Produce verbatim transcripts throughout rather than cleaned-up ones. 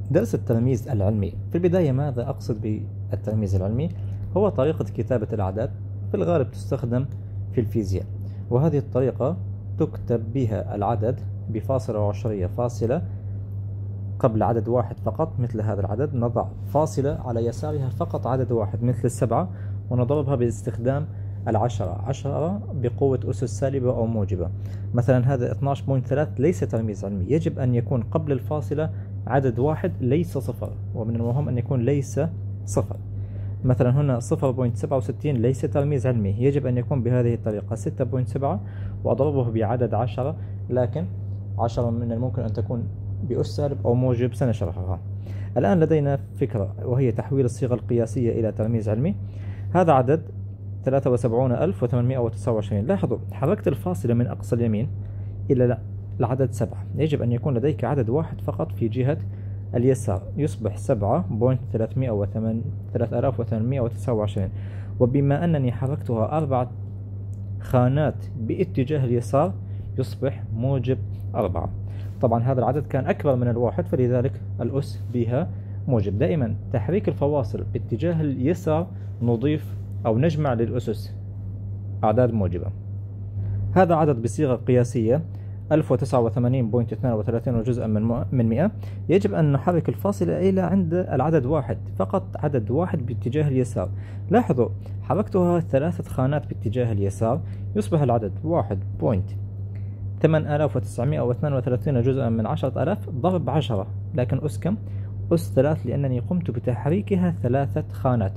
درس التلميذ العلمي. في البداية ماذا أقصد بالتلميذ العلمي؟ هو طريقة كتابة الأعداد في الغالب تستخدم في الفيزياء، وهذه الطريقة تكتب بها العدد بفاصلة وعشرية فاصلة قبل عدد واحد فقط مثل هذا العدد، نضع فاصلة على يسارها فقط عدد واحد مثل السبعة، ونضربها باستخدام العشرة عشرة بقوة أسس سالبة أو موجبة. مثلا هذا اثني عشر فاصلة ثلاثة ليس تلميذ علمي، يجب أن يكون قبل الفاصلة عدد واحد ليس صفر، ومن المهم أن يكون ليس صفر. مثلا هنا صفر فاصلة سبعة وستين ليس تلميذ علمي، يجب أن يكون بهذه الطريقة ستة فاصلة سبعة وأضربه بعدد عشرة، لكن عشرة من الممكن أن تكون بأس سالب أو موجب سنشرحها. الآن لدينا فكرة وهي تحويل الصيغة القياسية إلى تلميذ علمي. هذا عدد ثلاثة وسبعون ألف وثمانمائة وتسعة وعشرين. لاحظوا حركت الفاصلة من أقصى اليمين إلى العدد سبعة، يجب أن يكون لديك عدد واحد فقط في جهة اليسار، يصبح سبعة فاصلة ثلاثة آلاف وثمانمائة وتسعة وعشرين. وبما أنني حركتها أربعة خانات باتجاه اليسار يصبح موجب أربعة. طبعا هذا العدد كان أكبر من الواحد، فلذلك الأس بها موجب. دائما تحريك الفواصل باتجاه اليسار نضيف أو نجمع للأسس أعداد موجبة. هذا عدد بصيغة قياسية ألف وتسعة وثمانين فاصلة اثنين وثلاثين جزءا من من مئة. يجب أن نحرك الفاصلة إلى عند العدد واحد فقط، عدد واحد باتجاه اليسار. لاحظوا حركتها ثلاثة خانات باتجاه اليسار، يصبح العدد واحد فاصلة ثمانية آلاف وتسعمائة واثنين وثلاثين جزءا من عشرة آلاف ضرب عشرة، لكن أس كم؟ أس ثلاث، لأنني قمت بتحريكها ثلاثة خانات.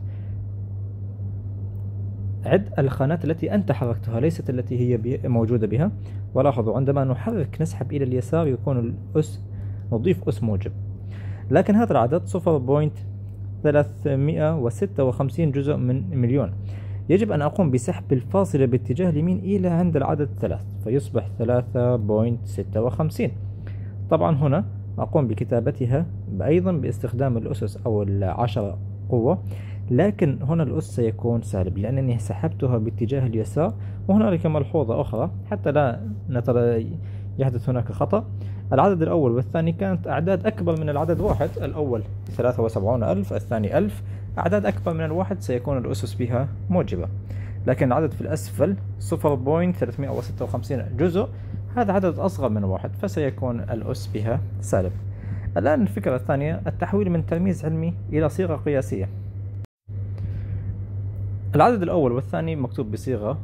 عد الخانات التي أنت حركتها ليست التي هي موجودة بها. ولاحظوا عندما نحرك نسحب إلى اليسار يكون الأس نضيف أس موجب. لكن هذا العدد صفر فاصلة ثلاثمائة وستة وخمسين جزء من مليون، يجب أن أقوم بسحب الفاصلة باتجاه اليمين إلى عند العدد ثلاث، فيصبح ثلاثة فاصلة ستة وخمسين. طبعا هنا أقوم بكتابتها أيضا باستخدام الأسس أو العشرة قوة، لكن هنا الأس سيكون سالب لأنني سحبتها باتجاه اليسار. وهنالك ملحوظة أخرى حتى لا نترى يحدث هناك خطأ. العدد الأول والثاني كانت أعداد أكبر من العدد واحد، الأول ثلاثة وسبعون ألف، الثاني ألف، أعداد أكبر من الواحد سيكون الأسس بها موجبة. لكن العدد في الأسفل صفر فاصلة ثلاثمائة وستة وخمسين جزء، هذا عدد أصغر من واحد، فسيكون الأس بها سالب. الآن الفكرة الثانية التحويل من تلميذ علمي إلى صيغة قياسية. العدد الأول والثاني مكتوب بصيغة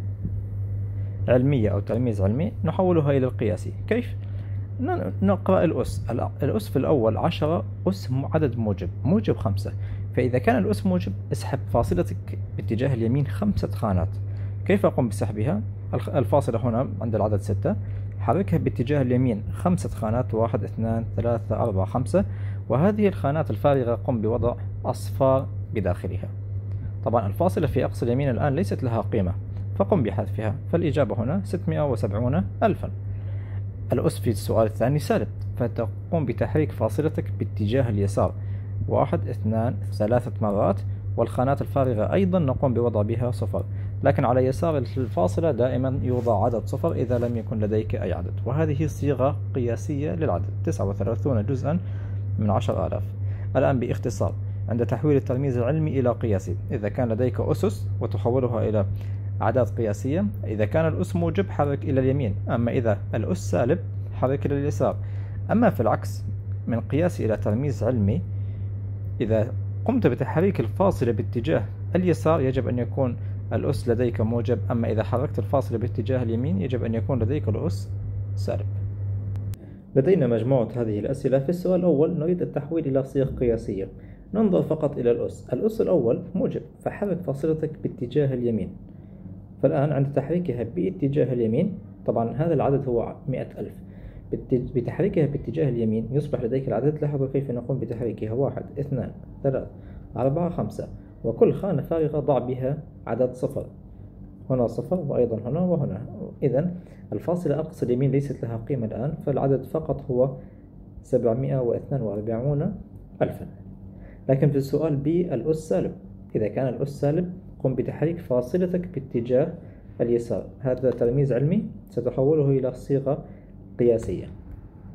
علمية أو تلميذ علمي، نحولها إلى القياسي. كيف؟ نقرأ الأس. الأس في الأول عشرة، أس عدد موجب، موجب خمسة، فإذا كان الأس موجب اسحب فاصلتك باتجاه اليمين خمسة خانات. كيف أقوم بسحبها؟ الفاصلة هنا عند العدد ستة، حركها باتجاه اليمين خمسة خانات، واحد اثنان ثلاثة أربعة خمسة، وهذه الخانات الفارغة قم بوضع أصفار بداخلها. طبعا الفاصلة في أقصى اليمين الآن ليست لها قيمة، فقم بحذفها، فالإجابة هنا ستمائة وسبعون ألفا. الأس في السؤال الثاني سالب، فتقوم بتحريك فاصلتك باتجاه اليسار واحد اثنان ثلاثة مرات، والخانات الفارغة أيضا نقوم بوضع بها صفر، لكن على يسار الفاصلة دائما يوضع عدد صفر إذا لم يكن لديك أي عدد. وهذه صيغة قياسية للعدد تسعة وثلاثون جزءا من عشرة آلاف. الآن باختصار، عند تحويل التلميذ العلمي إلى قياسي، إذا كان لديك أسس وتحولها إلى أعداد قياسية، إذا كان الأس موجب حرك إلى اليمين، أما إذا الأس سالب حرك إلى اليسار. أما في العكس من قياسي إلى تلميذ علمي، إذا قمت بتحريك الفاصلة باتجاه اليسار يجب أن يكون الأس لديك موجب، أما إذا حركت الفاصلة باتجاه اليمين يجب أن يكون لديك الأس سالب. لدينا مجموعة هذه الأسئلة. في السؤال الأول نريد التحويل إلى صيغ قياسية، ننظر فقط إلى الأس. الأس الأول موجب، فحرك فاصلتك باتجاه اليمين. فالآن عند تحريكها باتجاه اليمين، طبعا هذا العدد هو مئة ألف، بتحريكها باتجاه اليمين يصبح لديك العدد. لاحظوا كيف نقوم بتحريكها، واحد اثنان ثلاثة أربعة خمسة، وكل خانة فارغة ضع بها عدد صفر، هنا صفر وأيضا هنا وهنا. إذن الفاصلة أقصى اليمين ليست لها قيمة الآن، فالعدد فقط هو سبعمائة واثنين وأربعون ألفا. لكن في السؤال ب الأس سالب، إذا كان الأس سالب قم بتحريك فاصلتك باتجاه اليسار. هذا تلميذ علمي ستحوله إلى صيغة قياسية.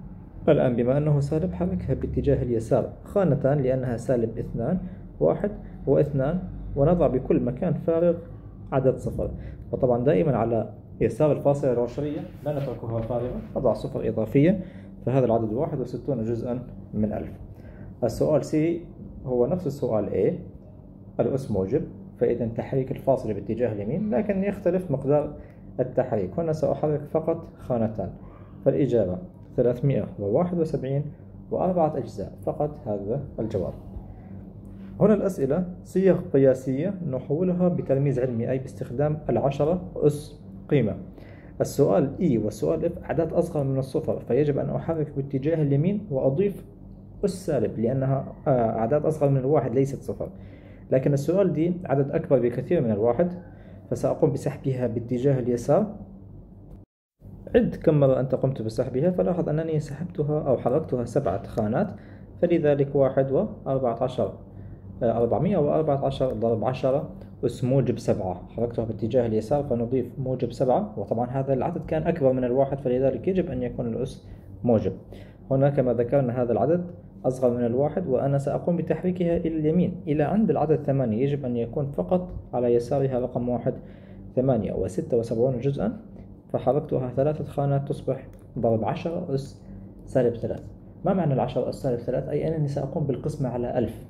الآن بما أنه سالب حركها باتجاه اليسار خانتان لأنها سالب اثنان واحد واثنان، ونضع بكل مكان فارغ عدد صفر. وطبعا دائما على يسار الفاصلة العشرية لا نتركها فارغة، نضع صفر إضافية، فهذا العدد واحد وستون جزءا من ألف. السؤال سي هو نفس السؤال A، الأس موجب، فإذا تحريك الفاصلة باتجاه اليمين، لكن يختلف مقدار التحريك. هنا سأحرك فقط خانتان، فالإجابة ثلاثمئة وواحد وسبعين وأربعة أجزاء فقط هذا الجواب. هنا الأسئلة صيغ قياسية نحولها بترميز علمي، أي باستخدام العشرة أس قيمة. السؤال E والسؤال F أعداد أصغر من الصفر، فيجب أن أحرك باتجاه اليمين وأضيف أس سالب لأنها أعداد أصغر من الواحد ليست صفر. لكن السؤال دي عدد أكبر بكثير من الواحد، فسأقوم بسحبها باتجاه اليسار. عد كم مرة أنت قمت بسحبها، فلاحظ أنني سحبتها أو حركتها سبعة خانات، فلذلك واحد وأربعة عشر أربعمئة وأربعة عشر ضرب عشرة أس موجب سبعة، حركتها باتجاه اليسار فنضيف موجب سبعة، وطبعا هذا العدد كان أكبر من الواحد فلذلك يجب أن يكون الأس موجب. هنا كما ذكرنا هذا العدد أصغر من الواحد، وأنا سأقوم بتحريكها إلى اليمين إلى عند العدد ثمانية، يجب أن يكون فقط على يسارها رقم واحد ثمانية وستة وسبعون جزءا، فحركتها ثلاثة خانات تصبح ضرب عشرة أس سالب ثلاث. ما معنى العشرة أس سالب ثلاث؟ أي أنني سأقوم بالقسمة على ألف.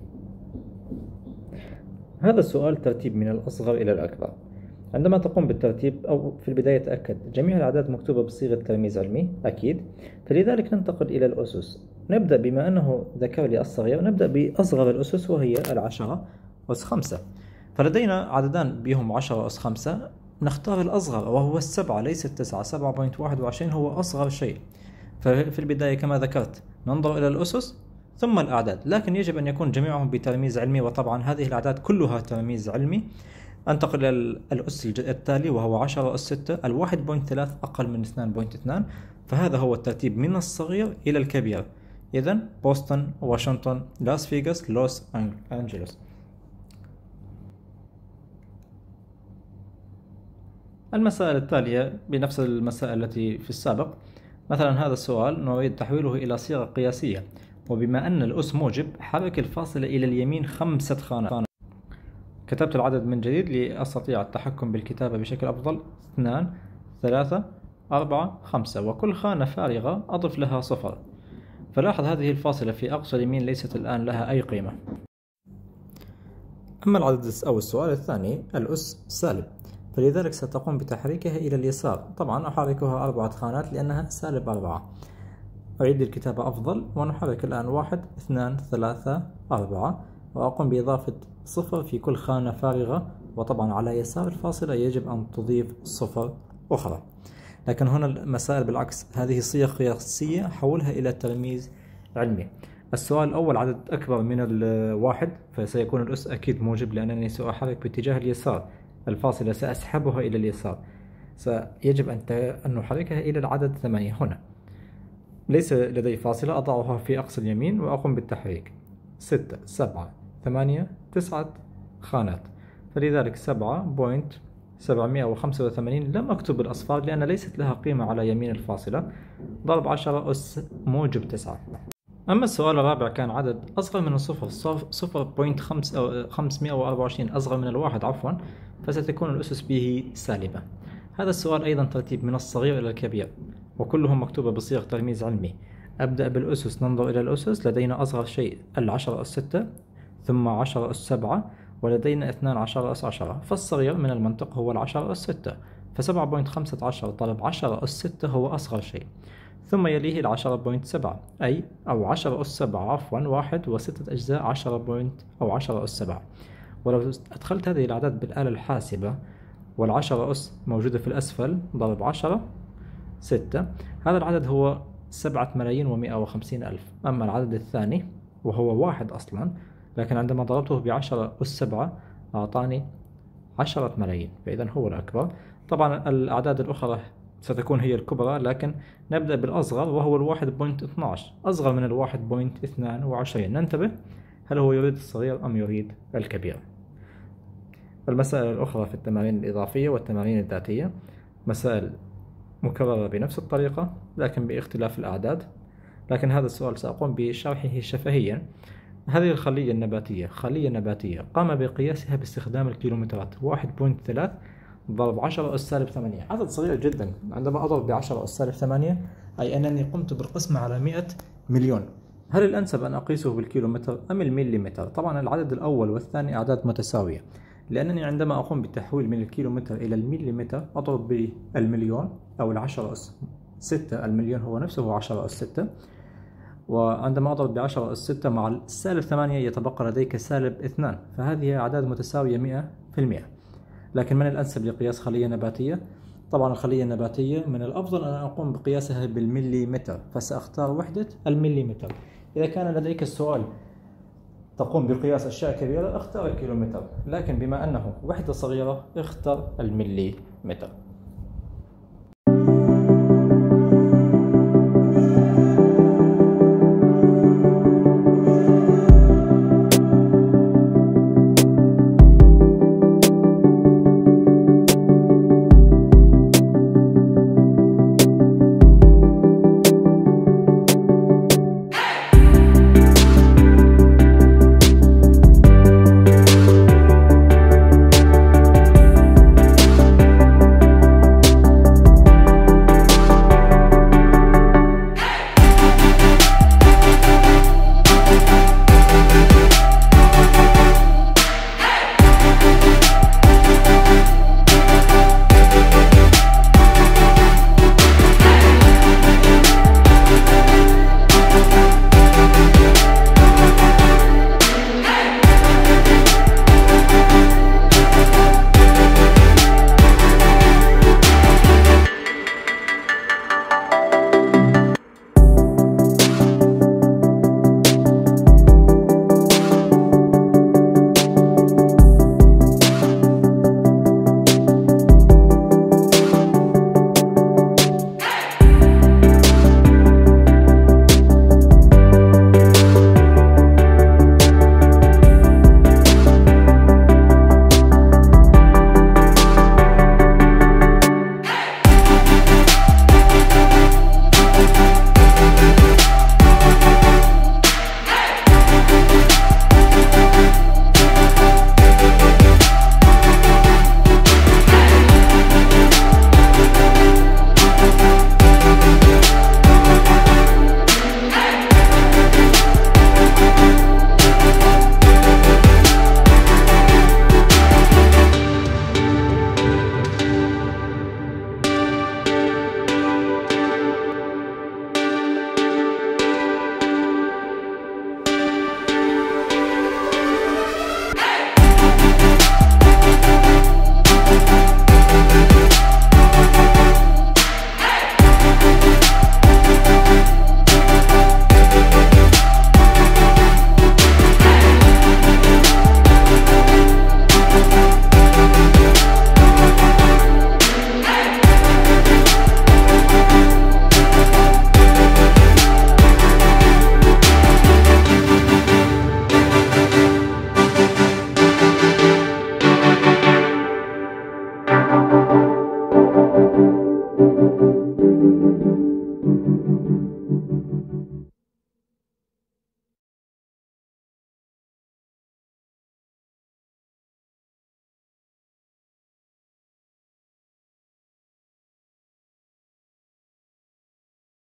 هذا السؤال ترتيب من الأصغر إلى الأكبر. عندما تقوم بالترتيب أو في البداية تأكد جميع الأعداد مكتوبة بصيغة ترميز علمي أكيد، فلذلك ننتقل إلى الأسس. نبدأ بما أنه ذكر لي الصغير، نبدأ بأصغر الأسس وهي العشرة أس خمسة. فلدينا عددان بهم عشرة أس خمسة، نختار الأصغر وهو السبعة ليس التسعة، سبعة فاصلة واحد وعشرين هو أصغر شيء. ففي البداية كما ذكرت ننظر إلى الأسس ثم الأعداد، لكن يجب أن يكون جميعهم بترميز علمي، وطبعا هذه الأعداد كلها ترميز علمي. أنتقل إلى الأس التالي وهو عشرة أس ستة، الواحد فاصلة ثلاثة أقل من اثنان فاصلة اثنان، فهذا هو الترتيب من الصغير إلى الكبير. إذن بوسطن، واشنطن، لاس فيغاس، لوس أنجلوس. المسائل التالية بنفس المسائل التي في السابق. مثلا هذا السؤال نريد تحويله إلى صيغة قياسية، وبما أن الأس موجب حرك الفاصلة إلى اليمين خمسة خانات. كتبت العدد من جديد لأستطيع التحكم بالكتابة بشكل أفضل. اثنان، ثلاثة، أربعة، خمسة، وكل خانة فارغة أضف لها صفر. فلاحظ هذه الفاصلة في أقصى اليمين ليست الآن لها أي قيمة. أما العدد أو السؤال الثاني الأس سالب، فلذلك ستقوم بتحريكها إلى اليسار. طبعا أحركها أربعة خانات لأنها سالب أربعة. أعيد الكتابة أفضل، ونحرك الآن واحد، اثنان، ثلاثة، أربعة، وأقوم بإضافة صفر في كل خانة فارغة، وطبعا على يسار الفاصلة يجب أن تضيف صفر أخرى. لكن هنا المسائل بالعكس، هذه صيغ قياسية حولها إلى ترميز علمي. السؤال الأول عدد أكبر من الواحد، فسيكون الأس أكيد موجب لأنني سأحرك باتجاه اليسار، الفاصلة سأسحبها إلى اليسار، سيجب أن نحركها إلى العدد ثمانية. هنا ليس لدي فاصلة، أضعها في أقصى اليمين وأقوم بالتحريك. ستة، سبعة، ثمانية، تسعة خانات، فلذلك سبعة بوينت سبعمئة وخمسة وثمانين. لم أكتب الأصفار لأن ليست لها قيمة على يمين الفاصلة، ضرب عشرة أس موجب تسعة. أما السؤال الرابع كان عدد أصغر من الصفر، صفر بوينت خمسمئة وأربعة وعشرين، أصغر من الواحد عفوا، فستكون الأسس به سالبة. هذا السؤال أيضا ترتيب من الصغير إلى الكبير، وكلهم مكتوبة بصيغ ترميز علمي. أبدأ بالأسس، ننظر إلى الأسس. لدينا أصغر شيء العشرة أس ستة، ثم عشرة أس سبعة، ولدينا اثنان عشر أس عشرة، فالصغير من المنطق هو العشرة أس ستة، فسبعة بوينت خمسة عشر ضرب عشرة أس ستة هو أصغر شيء، ثم يليه العشرة بوينت سبعة، أي أو عشرة أس سبعة عفوا، واحد وستة أجزاء عشرة بوينت أو عشرة أس سبعة. ولو أدخلت هذه الأعداد بالآلة الحاسبة والعشرة أس موجودة في الأسفل، ضرب عشرة ستة، هذا العدد هو سبعة ملايين ومئة وخمسين ألف. أما العدد الثاني وهو واحد أصلا، لكن عندما ضربته بعشرة أس سبعة أعطاني عشرة ملايين، فإذا هو الأكبر. طبعا الأعداد الأخرى ستكون هي الكبرى، لكن نبدأ بالأصغر وهو الواحد بوينت اثناعش، أصغر من الواحد بوينت اثنان وعشرين. ننتبه، هل هو يريد الصغير أم يريد الكبير؟ المسائل الأخرى في التمارين الإضافية والتمارين الذاتية مسائل مكررة بنفس الطريقة لكن باختلاف الأعداد. لكن هذا السؤال سأقوم بشرحه شفهيا. هذه الخلية النباتية خلية نباتية قام بقياسها باستخدام الكيلومترات، واحد فاصلة ثلاثة ضرب عشرة أس سالب ثمانية، عدد صغير جدا. عندما أضرب بعشرة أس سالب ثمانية أي أنني قمت بالقسم على مئة مليون. هل الأنسب أن أقيسه بالكيلومتر أم المليمتر؟ طبعا العدد الأول والثاني أعداد متساوية، لأنني عندما أقوم بالتحويل من الكيلومتر إلى المليمتر أضرب بالمليون أو العشرة أس ستة، المليون هو نفسه عشرة أس ستة، وعندما أضرب بعشرة أس ستة مع السالب ثمانية يتبقى لديك سالب اثنان، فهذه أعداد متساوية مئة في المئة. لكن من الأنسب لقياس خلية نباتية؟ طبعا الخلية النباتية من الأفضل أن أقوم بقياسها بالمليمتر، فسأختار وحدة المليمتر. إذا كان لديك السؤال تقوم بقياس أشياء كبيرة اختار الكيلومتر، لكن بما أنه وحدة صغيرة اختر المليمتر.